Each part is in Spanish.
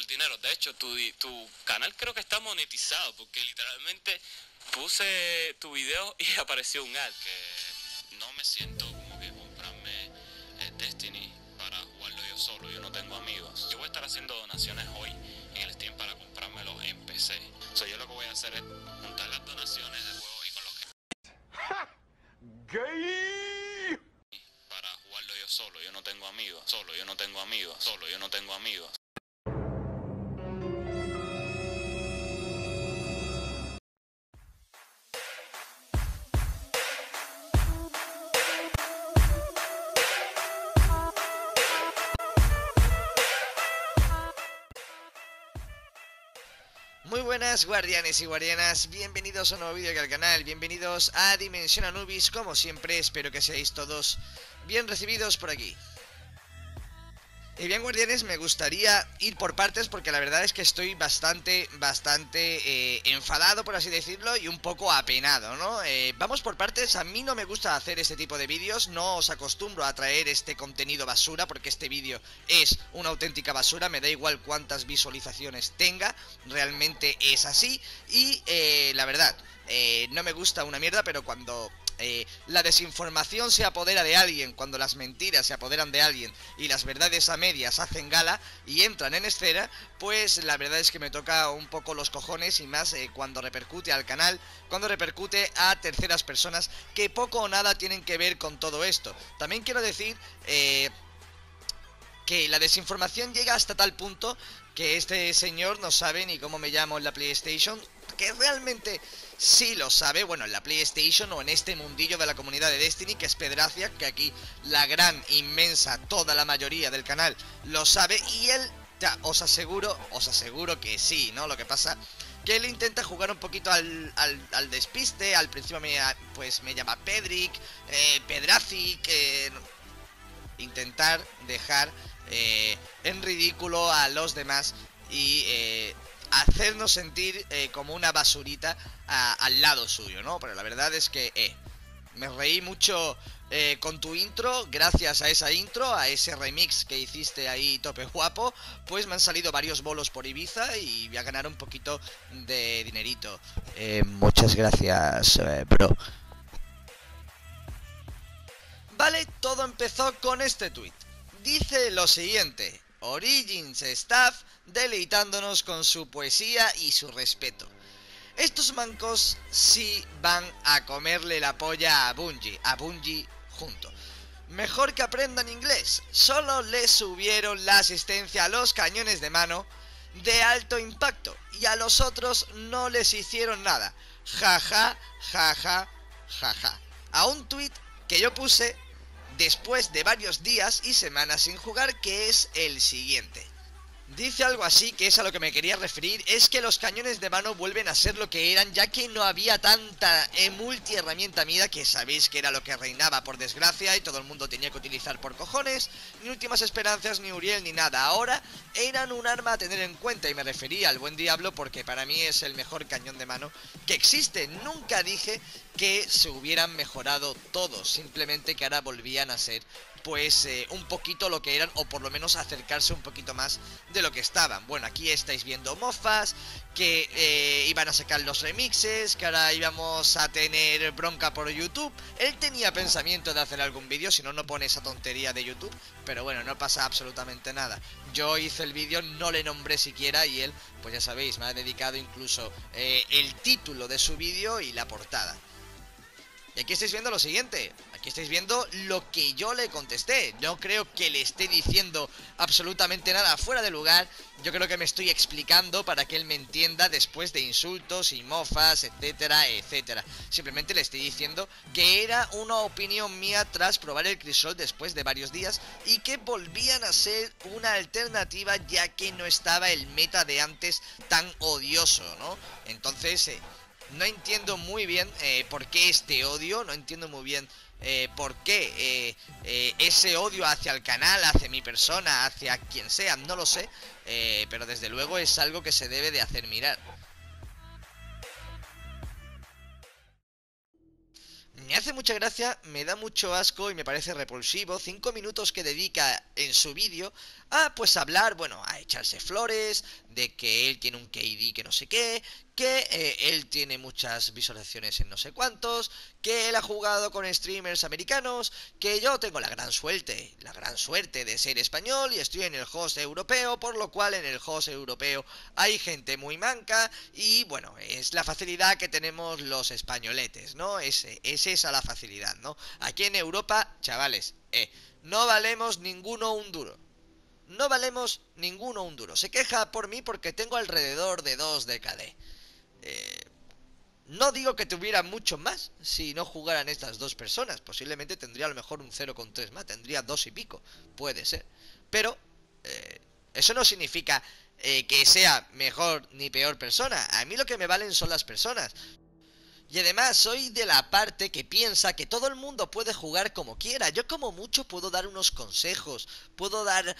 el dinero. De hecho, tu canal creo que está monetizado porque literalmente puse tu video y apareció un ad. Que no me siento como que comprarme Destiny para jugarlo yo solo. Yo no tengo amigos. Yo voy a estar haciendo donaciones hoy en el Steam para comprármelos en PC. O sea, yo lo que voy a hacer es juntar las donaciones de juegos y con los que... ¡Gay! Para jugarlo yo solo. Yo no tengo amigos. Yo no tengo amigos. Yo no tengo amigos. Muy buenas guardianes y guardianas, bienvenidos a un nuevo vídeo aquí al canal, bienvenidos a Dimensión Anubis, como siempre, espero que seáis todos bien recibidos por aquí. Y bien guardianes, me gustaría ir por partes porque la verdad es que estoy bastante enfadado, por así decirlo, y un poco apenado, ¿no? Vamos por partes. A mí no me gusta hacer este tipo de vídeos, no os acostumbro a traer este contenido basura porque este vídeo es una auténtica basura, me da igual cuántas visualizaciones tenga, realmente es así. Y la verdad, no me gusta una mierda, pero cuando... la desinformación se apodera de alguien, cuando las mentiras se apoderan de alguien y las verdades a medias hacen gala y entran en escena, pues la verdad es que me toca un poco los cojones, y más cuando repercute al canal, cuando repercute a terceras personas que poco o nada tienen que ver con todo esto. También quiero decir que la desinformación llega hasta tal punto que este señor no sabe ni cómo me llamo en la PlayStation, que realmente sí lo sabe, bueno, en la PlayStation o en este mundillo de la comunidad de Destiny, que es Pedracia, que aquí la gran, inmensa, toda la mayoría del canal lo sabe, y él, ya, os aseguro que sí, ¿no? Lo que pasa que él intenta jugar un poquito al despiste. Al principio pues me llama Pedric, Pedracic, intentar dejar en ridículo a los demás y hacernos sentir como una basurita al lado suyo, ¿no? Pero la verdad es que me reí mucho con tu intro. Gracias a esa intro, a ese remix que hiciste ahí tope guapo, pues me han salido varios bolos por Ibiza y voy a ganar un poquito de dinerito. Muchas gracias, bro. Vale, todo empezó con este tweet. Dice lo siguiente: Origins Staff deleitándonos con su poesía y su respeto. Estos mancos sí van a comerle la polla a Bungie junto. Mejor que aprendan inglés. Solo les subieron la asistencia a los cañones de mano de alto impacto y a los otros no les hicieron nada. Jaja, jaja, jaja. A un tweet que yo puse después de varios días y semanas sin jugar, que es el siguiente. Dice algo así, que es a lo que me quería referir: es que los cañones de mano vuelven a ser lo que eran, ya que no había tanta multi-herramienta mida, que sabéis que era lo que reinaba por desgracia y todo el mundo tenía que utilizar por cojones, ni últimas esperanzas, ni Uriel, ni nada. Ahora eran un arma a tener en cuenta, y me refería al buen Diablo porque para mí es el mejor cañón de mano que existe. Nunca dije que se hubieran mejorado todos, simplemente que ahora volvían a ser pues un poquito lo que eran, o por lo menos acercarse un poquito más de lo que estaban. Bueno, aquí estáis viendo mofas, que iban a sacar los remixes, que ahora íbamos a tener bronca por YouTube. Él tenía pensamiento de hacer algún vídeo, si no, no pone esa tontería de YouTube, pero bueno, no pasa absolutamente nada. Yo hice el vídeo, no le nombré siquiera, y él, pues ya sabéis, me ha dedicado incluso el título de su vídeo y la portada. Y aquí estáis viendo lo siguiente, aquí estáis viendo lo que yo le contesté. No creo que le esté diciendo absolutamente nada fuera de lugar. Yo creo que me estoy explicando para que él me entienda después de insultos y mofas, etcétera, etcétera. Simplemente le estoy diciendo que era una opinión mía tras probar el crisol después de varios días, y que volvían a ser una alternativa ya que no estaba el meta de antes tan odioso, ¿no? Entonces... no entiendo muy bien por qué este odio, no entiendo muy bien por qué ese odio hacia el canal, hacia mi persona, hacia quien sea, no lo sé, pero desde luego es algo que se debe de hacer mirar. Me hace mucha gracia, me da mucho asco y me parece repulsivo 5 minutos que dedica en su vídeo a pues hablar, bueno, a echarse flores, de que él tiene un KD que no sé qué, que él tiene muchas visualizaciones en no sé cuántos, que él ha jugado con streamers americanos, que yo tengo la gran suerte de ser español y estoy en el host europeo, por lo cual en el host europeo hay gente muy manca y bueno, es la facilidad que tenemos los españoletes, ¿no? Es esa la facilidad, ¿no? Aquí en Europa, chavales, no valemos ninguno un duro. No valemos ninguno un duro. Se queja por mí porque tengo alrededor de 2 de KD. No digo que tuviera mucho más si no jugaran estas dos personas. Posiblemente tendría a lo mejor un 0,3 más. Tendría 2 y pico. Puede ser. Pero eso no significa que sea mejor ni peor persona. A mí lo que me valen son las personas. Y además soy de la parte que piensa que todo el mundo puede jugar como quiera. Yo como mucho puedo dar unos consejos, puedo dar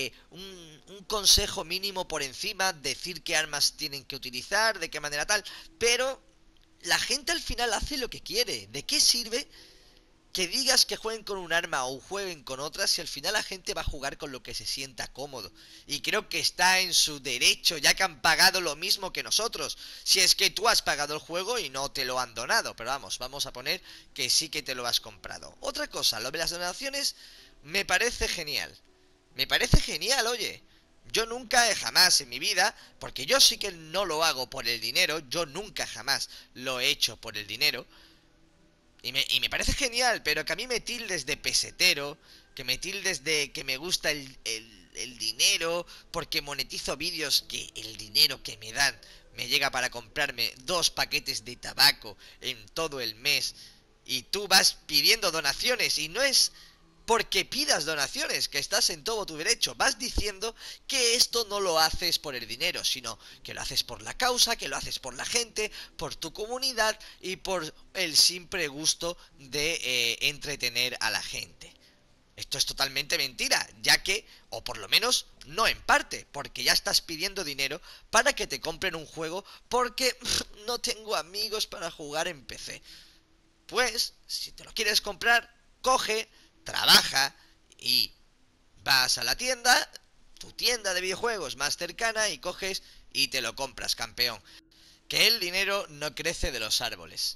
un consejo mínimo por encima, decir qué armas tienen que utilizar, de qué manera tal, pero la gente al final hace lo que quiere. ¿De qué sirve que digas que jueguen con un arma o jueguen con otra si al final la gente va a jugar con lo que se sienta cómodo? Y creo que está en su derecho, ya que han pagado lo mismo que nosotros. Si es que tú has pagado el juego y no te lo han donado, pero vamos a poner que sí que te lo has comprado. Otra cosa, lo de las donaciones me parece genial. Me parece genial, oye. Yo nunca jamás en mi vida, porque yo sí que no lo hago por el dinero, yo nunca jamás lo he hecho por el dinero. Y me parece genial, pero que a mí me tildes de pesetero, que me tildes de que me gusta el dinero, porque monetizo vídeos que el dinero que me dan me llega para comprarme 2 paquetes de tabaco en todo el mes, y tú vas pidiendo donaciones, y no es porque pidas donaciones, que estás en todo tu derecho. Vas diciendo que esto no lo haces por el dinero, sino que lo haces por la causa, que lo haces por la gente, por tu comunidad y por el simple gusto de entretener a la gente. Esto es totalmente mentira, ya que, o por lo menos no en parte, porque ya estás pidiendo dinero para que te compren un juego porque no tengo amigos para jugar en PC. Pues, si te lo quieres comprar, coge, trabaja y vas a la tienda, tu tienda de videojuegos más cercana, y coges y te lo compras, campeón. Que el dinero no crece de los árboles.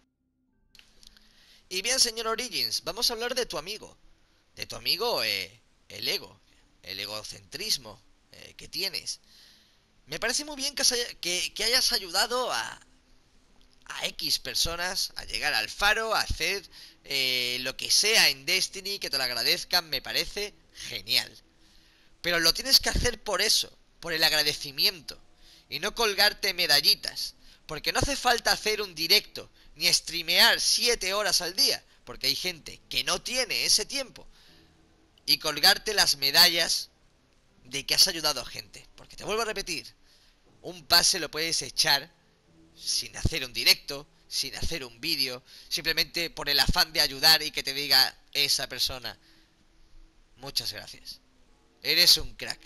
Y bien, señor Origins, vamos a hablar de tu amigo. De tu amigo, el ego. El egocentrismo que tienes. Me parece muy bien que hayas ayudado a X personas a llegar al faro, a hacer lo que sea en Destiny, que te lo agradezcan, me parece genial. Pero lo tienes que hacer por eso, por el agradecimiento, y no colgarte medallitas, porque no hace falta hacer un directo, ni streamear 7 horas al día, porque hay gente que no tiene ese tiempo, y colgarte las medallas de que has ayudado a gente. Porque te vuelvo a repetir, un pase lo puedes echar sin hacer un directo, sin hacer un vídeo, simplemente por el afán de ayudar y que te diga esa persona: muchas gracias, eres un crack.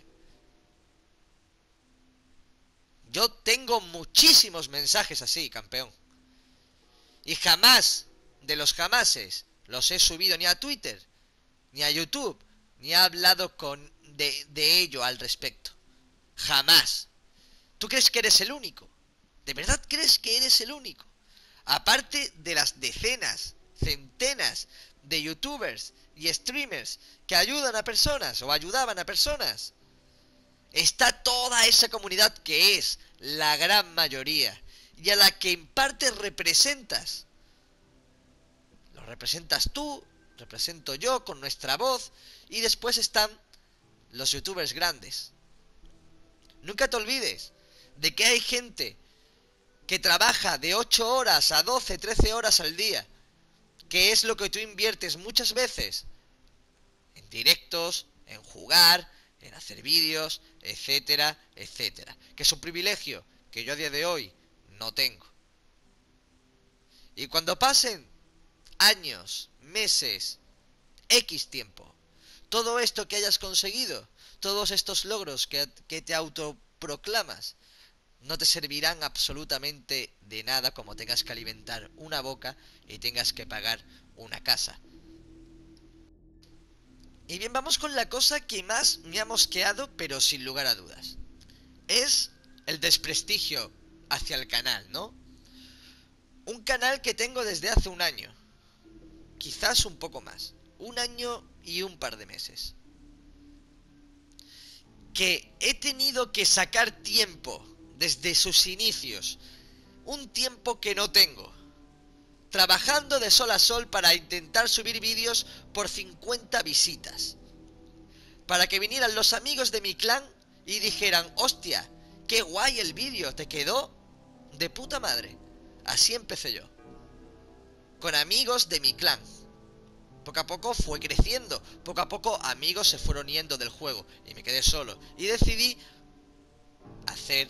Yo tengo muchísimos mensajes así, campeón, y jamás, de los jamases, los he subido ni a Twitter, ni a YouTube, ni he hablado de ello al respecto. Jamás. ¿Tú crees que eres el único? ¿De verdad crees que eres el único? Aparte de las decenas, centenas de youtubers y streamers que ayudan a personas o ayudaban a personas, está toda esa comunidad que es la gran mayoría y a la que en parte representas. Lo representas tú, represento yo con nuestra voz, y después están los youtubers grandes. Nunca te olvides de que hay gente que trabaja de 8 horas a 12, 13 horas al día, que es lo que tú inviertes muchas veces en directos, en jugar, en hacer vídeos, etcétera, etcétera. Que es un privilegio que yo a día de hoy no tengo. Y cuando pasen años, meses, X tiempo, todo esto que hayas conseguido, todos estos logros que te autoproclamas, no te servirán absolutamente de nada como tengas que alimentar una boca y tengas que pagar una casa. Y bien, vamos con la cosa que más me ha mosqueado, pero sin lugar a dudas. Es el desprestigio hacia el canal, ¿no? Un canal que tengo desde hace un año. Quizás un poco más. Un año y un par de meses. Que he tenido que sacar tiempo desde sus inicios. Un tiempo que no tengo. Trabajando de sol a sol para intentar subir vídeos por 50 visitas. Para que vinieran los amigos de mi clan y dijeran, hostia, qué guay el vídeo, te quedó de puta madre. Así empecé yo. Con amigos de mi clan. Poco a poco fue creciendo. Poco a poco amigos se fueron yendo del juego y me quedé solo. Y decidí hacer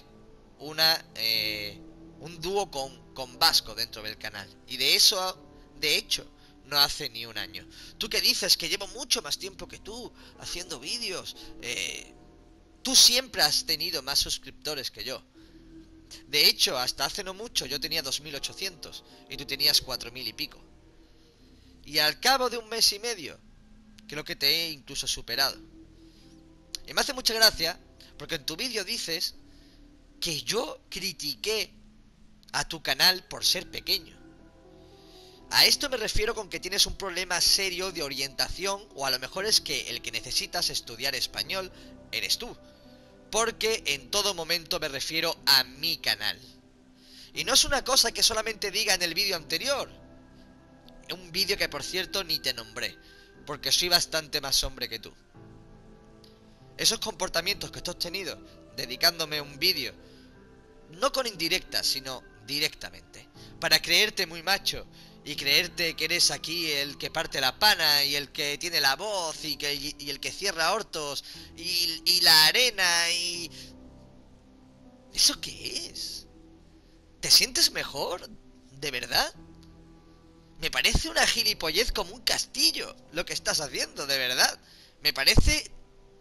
un dúo con Vasco dentro del canal. Y de eso, de hecho, no hace ni un año. ¿Tú qué dices? Que llevo mucho más tiempo que tú haciendo vídeos. Tú siempre has tenido más suscriptores que yo. De hecho, hasta hace no mucho yo tenía 2800 y tú tenías 4000 y pico. Y al cabo de un mes y medio, creo que te he incluso superado. Y me hace mucha gracia, porque en tu vídeo dices que yo critiqué a tu canal por ser pequeño. A esto me refiero con que tienes un problema serio de orientación, o a lo mejor es que el que necesitas estudiar español eres tú. Porque en todo momento me refiero a mi canal. Y no es una cosa que solamente diga en el vídeo anterior. Un vídeo que por cierto ni te nombré, porque soy bastante más hombre que tú. Esos comportamientos que tú has tenido dedicándome un vídeo, no con indirectas, sino directamente, para creerte muy macho y creerte que eres aquí el que parte la pana y el que tiene la voz y el que cierra hortos y la arena y... ¿Eso qué es? ¿Te sientes mejor? ¿De verdad? Me parece una gilipollez como un castillo lo que estás haciendo, de verdad. Me parece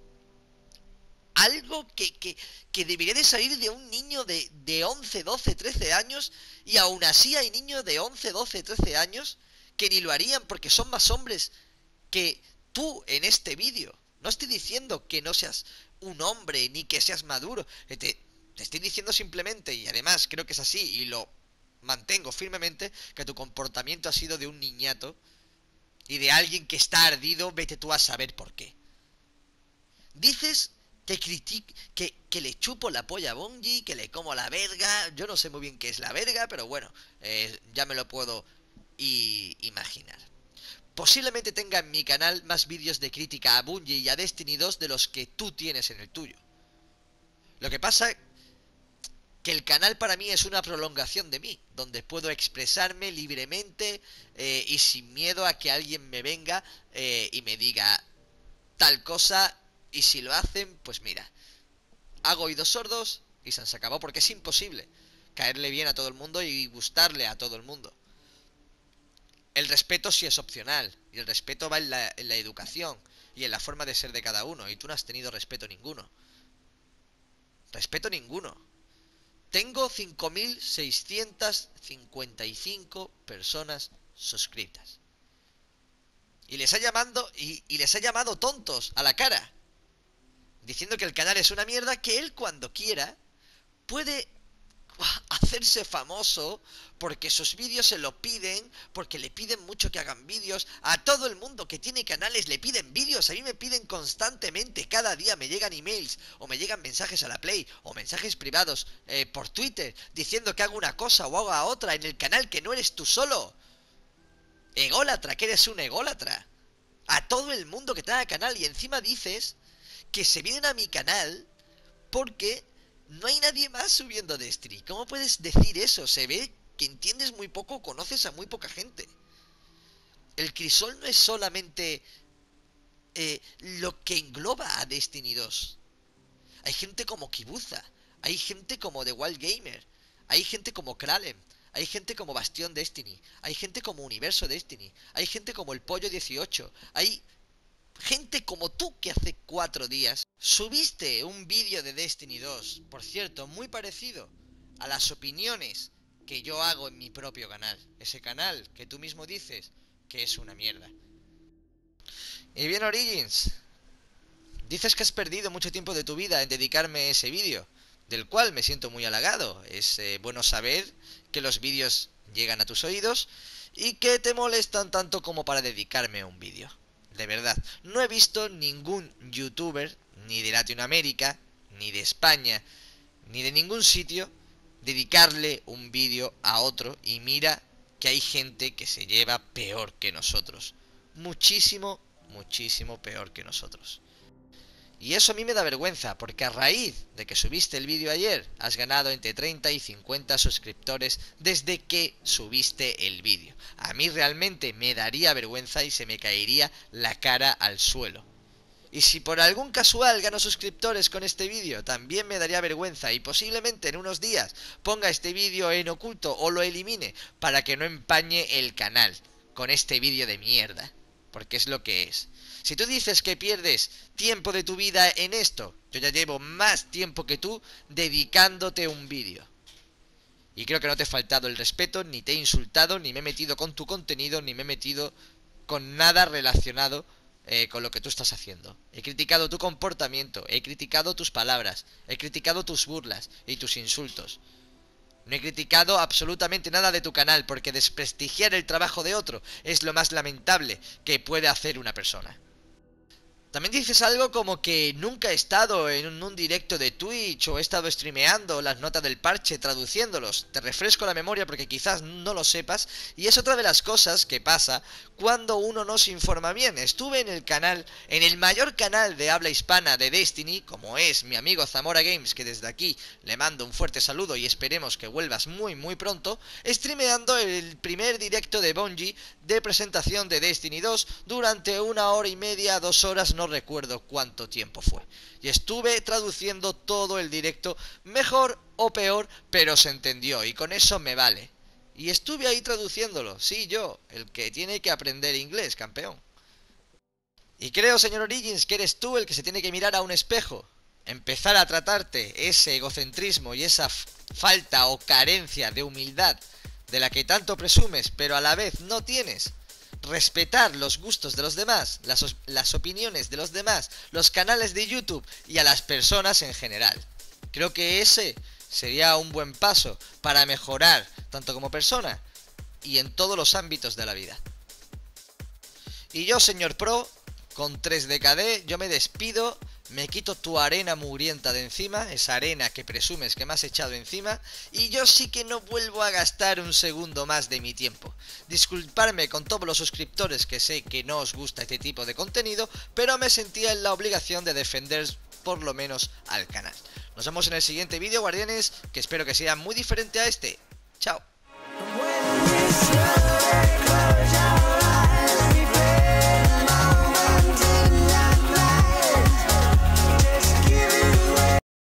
algo que debería de salir de un niño de 11, 12, 13 años. Y aún así hay niños de 11, 12, 13 años que ni lo harían porque son más hombres que tú en este vídeo. No estoy diciendo que no seas un hombre ni que seas maduro. Te estoy diciendo simplemente, y además creo que es así y lo mantengo firmemente, que tu comportamiento ha sido de un niñato y de alguien que está ardido, vete tú a saber por qué. Dices que le chupo la polla a Bungie, que le como la verga. Yo no sé muy bien qué es la verga, pero bueno, ya me lo puedo imaginar. Posiblemente tenga en mi canal más vídeos de crítica a Bungie y a Destiny 2 de los que tú tienes en el tuyo. Lo que pasa que el canal para mí es una prolongación de mí, donde puedo expresarme libremente y sin miedo a que alguien me venga y me diga tal cosa, y si lo hacen, pues mira, hago oídos sordos y se acabó, porque es imposible caerle bien a todo el mundo y gustarle a todo el mundo. El respeto sí es opcional, y el respeto va en la educación y en la forma de ser de cada uno, y tú no has tenido respeto ninguno. Respeto ninguno. Tengo 5.655 personas suscritas. Y les ha llamado tontos a la cara, diciendo que el canal es una mierda, que él cuando quiera puede hacerse famoso porque sus vídeos se lo piden, porque le piden mucho que hagan vídeos. A todo el mundo que tiene canales le piden vídeos, a mí me piden constantemente, cada día me llegan emails o me llegan mensajes a la Play o mensajes privados por Twitter diciendo que haga una cosa o haga otra en el canal, que no eres tú solo. Ególatra, que eres un ególatra. A todo el mundo que tenga canal, y encima dices que se vienen a mi canal porque no hay nadie más subiendo Destiny. ¿Cómo puedes decir eso? Se ve que entiendes muy poco, conoces a muy poca gente. El crisol no es solamente lo que engloba a Destiny 2. Hay gente como Kibuza, hay gente como The Wild Gamer, hay gente como Kralem, hay gente como Bastión Destiny, hay gente como Universo Destiny, hay gente como el Pollo 18, hay Gente como tú que hace 4 días subiste un vídeo de Destiny 2, por cierto, muy parecido a las opiniones que yo hago en mi propio canal. Ese canal que tú mismo dices que es una mierda. Y bien, Origins, dices que has perdido mucho tiempo de tu vida en dedicarme a ese vídeo, del cual me siento muy halagado. Es bueno saber que los vídeos llegan a tus oídos y que te molestan tanto como para dedicarme a un vídeo. De verdad, no he visto ningún youtuber, ni de Latinoamérica, ni de España, ni de ningún sitio, dedicarle un vídeo a otro, y mira que hay gente que se lleva peor que nosotros. Muchísimo, muchísimo peor que nosotros. Y eso a mí me da vergüenza, porque a raíz de que subiste el vídeo ayer, has ganado entre 30 y 50 suscriptores desde que subiste el vídeo. A mí realmente me daría vergüenza y se me caería la cara al suelo. Y si por algún casual gano suscriptores con este vídeo, también me daría vergüenza, y posiblemente en unos días ponga este vídeo en oculto o lo elimine para que no empañe el canal con este vídeo de mierda. Porque es lo que es. Si tú dices que pierdes tiempo de tu vida en esto, yo ya llevo más tiempo que tú dedicándote un vídeo. Y creo que no te he faltado el respeto, ni te he insultado, ni me he metido con tu contenido, ni me he metido con nada relacionado con lo que tú estás haciendo. He criticado tu comportamiento, he criticado tus palabras, he criticado tus burlas y tus insultos. No he criticado absolutamente nada de tu canal, porque desprestigiar el trabajo de otro es lo más lamentable que puede hacer una persona. También dices algo como que nunca he estado en un directo de Twitch o he estado streameando las notas del parche traduciéndolos. Te refresco la memoria porque quizás no lo sepas, y es otra de las cosas que pasa cuando uno no se informa bien. Estuve en el canal, en el mayor canal de habla hispana de Destiny, como es mi amigo Zamora Games, que desde aquí le mando un fuerte saludo y esperemos que vuelvas muy muy pronto, streameando el primer directo de Bungie de presentación de Destiny 2 durante 1 hora y media, 2 horas, no recuerdo cuánto tiempo fue. Y estuve traduciendo todo el directo, mejor o peor, pero se entendió y con eso me vale. Y estuve ahí traduciéndolo, sí, yo, el que tiene que aprender inglés, campeón. Y creo, señor Origins, que eres tú el que se tiene que mirar a un espejo, empezar a tratarte ese egocentrismo y esa falta o carencia de humildad de la que tanto presumes, pero a la vez no tienes. Respetar los gustos de los demás, las opiniones de los demás, los canales de YouTube y a las personas en general. Creo que ese sería un buen paso para mejorar tanto como persona y en todos los ámbitos de la vida. Y yo, señor Pro, con 3DKD, yo me despido. Me quito tu arena mugrienta de encima, esa arena que presumes que me has echado encima, y yo sí que no vuelvo a gastar un segundo más de mi tiempo. Disculparme con todos los suscriptores que sé que no os gusta este tipo de contenido, pero me sentía en la obligación de defender por lo menos al canal. Nos vemos en el siguiente vídeo, guardianes, que espero que sea muy diferente a este. Chao.